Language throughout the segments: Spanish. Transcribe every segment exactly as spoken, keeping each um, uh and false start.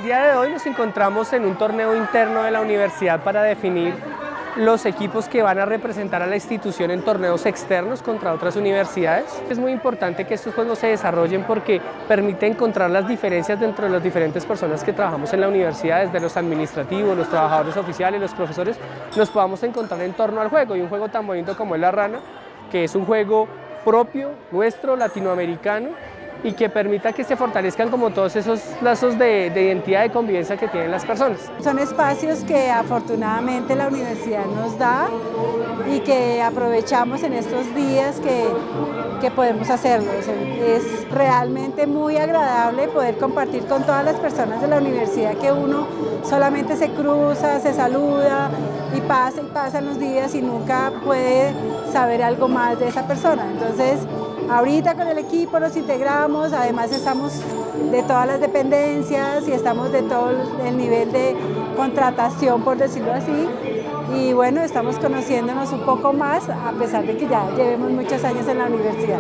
día de hoy nos encontramos en un torneo interno de la universidad para definir los equipos que van a representar a la institución en torneos externos contra otras universidades. Es muy importante que estos juegos se desarrollen porque permite encontrar las diferencias dentro de las diferentes personas que trabajamos en la universidad, desde los administrativos, los trabajadores oficiales, los profesores, nos podamos encontrar en torno al juego, y un juego tan bonito como es La Rana, que es un juego propio, nuestro, latinoamericano, y que permita que se fortalezcan como todos esos lazos de, de identidad, de convivencia que tienen las personas. Son espacios que afortunadamente la universidad nos da y que aprovechamos en estos días que, que podemos hacerlo. Es realmente muy agradable poder compartir con todas las personas de la universidad, que uno solamente se cruza, se saluda y pasa y pasan los días y nunca puede saber algo más de esa persona. Entonces, ahorita con el equipo nos integramos, además estamos de todas las dependencias y estamos de todo el nivel de contratación, por decirlo así, y bueno, estamos conociéndonos un poco más a pesar de que ya llevemos muchos años en la universidad.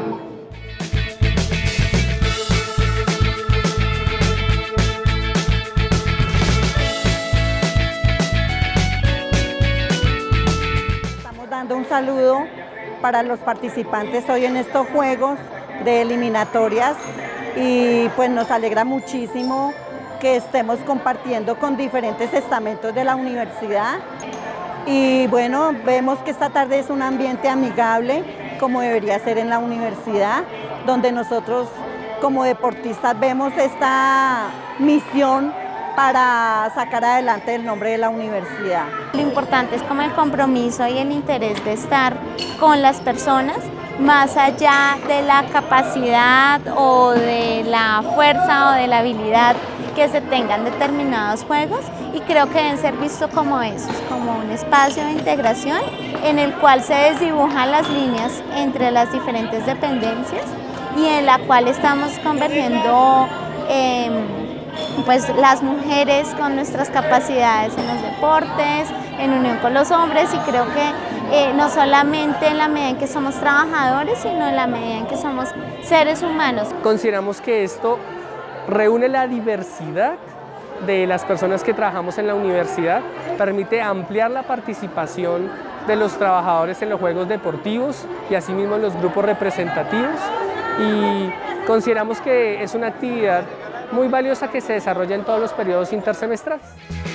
Estamos dando un saludo para los participantes hoy en estos juegos de eliminatorias, y pues nos alegra muchísimo que estemos compartiendo con diferentes estamentos de la universidad, y bueno, vemos que esta tarde es un ambiente amigable como debería ser en la universidad, donde nosotros como deportistas vemos esta misión para sacar adelante el nombre de la universidad. Lo importante es como el compromiso y el interés de estar con las personas, más allá de la capacidad o de la fuerza o de la habilidad que se tengan determinados juegos, y creo que deben ser vistos como esos, como un espacio de integración en el cual se desdibujan las líneas entre las diferentes dependencias y en la cual estamos convergiendo eh, pues las mujeres con nuestras capacidades en los deportes, en unión con los hombres, y creo que eh, no solamente en la medida en que somos trabajadores, sino en la medida en que somos seres humanos. Consideramos que esto reúne la diversidad de las personas que trabajamos en la universidad, permite ampliar la participación de los trabajadores en los juegos deportivos y asimismo en los grupos representativos, y consideramos que es una actividad muy valiosa que se desarrolla en todos los periodos intersemestrales.